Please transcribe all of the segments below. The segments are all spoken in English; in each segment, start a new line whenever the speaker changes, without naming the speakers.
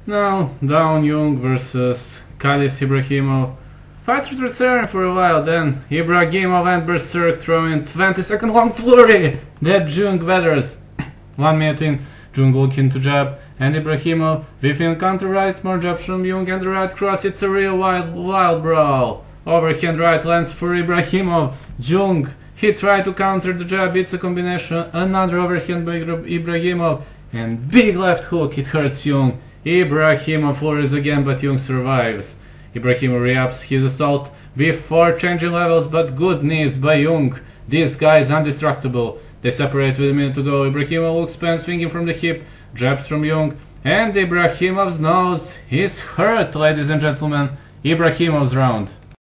Now, down Jung versus Khalis Ibrahimov. Fighters return for a while, then Ibrahimov and Berserk throwing 20-second long flurry that Jung weathers. 1 minute in, Jung looking to jab, and Ibrahimov whiffing counter rights, more jabs from Jung and the right cross. It's a real wild brawl. Overhand right lands for Ibrahimov. Jung, he tried to counter the jab, it's a combination, another overhand by Ibrahimov, and big left hook, it hurts Jung. Ibrahimov flurries again, but Jung survives. Ibrahimov re-ups his assault before changing levels, but good knees by Jung. This guy is indestructible. They separate with a minute to go. Ibrahimov looks pen swinging from the hip, jabs from Jung, and Ibrahimov's nose is hurt, ladies and gentlemen. Ibrahimov's round.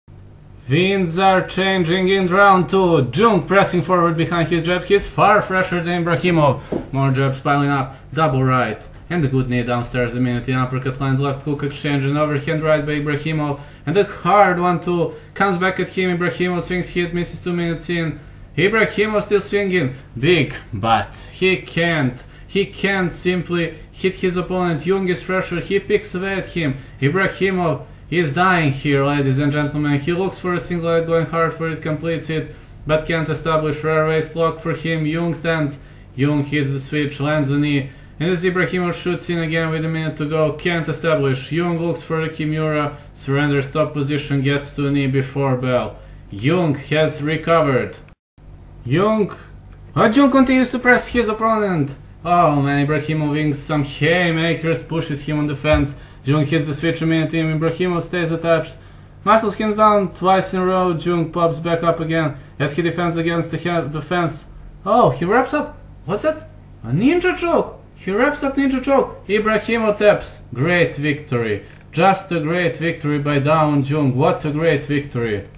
Winds are changing in round 2. Jung pressing forward behind his jab. He's far fresher than Ibrahimov. More jabs piling up. Double right. And a good knee downstairs. A minute in uppercut lands. Left hook exchange. An overhand right by Ibrahimov. And a hard 1-2. Comes back at him. Ibrahimov swings hit. Misses 2 minutes in. Ibrahimov still swinging. Big. But he can't simply hit his opponent. Jung is fresher. He picks away at him. Ibrahimov is dying here, ladies and gentlemen. He looks for a single leg, going hard for it, completes it, but can't establish rear waist lock for him. Jung stands. Jung hits the switch, lands a knee, and as Ibrahimov shoots in again with a minute to go, can't establish. Jung looks for the Kimura, surrenders top position, gets to a knee before bell. Jung has recovered. Jung continues to press his opponent. Oh man, Ibrahimov wings some haymakers, pushes him on the fence. Jung hits the switch a minute in, Ibrahimov stays attached. Muscles him down twice in a row. Jung pops back up again as he defends against the fence. Oh, he wraps up. What's that? A ninja choke. He wraps up ninja choke. Ibrahimov taps. Great victory. Just a great victory by Dawoon Jung. What a great victory.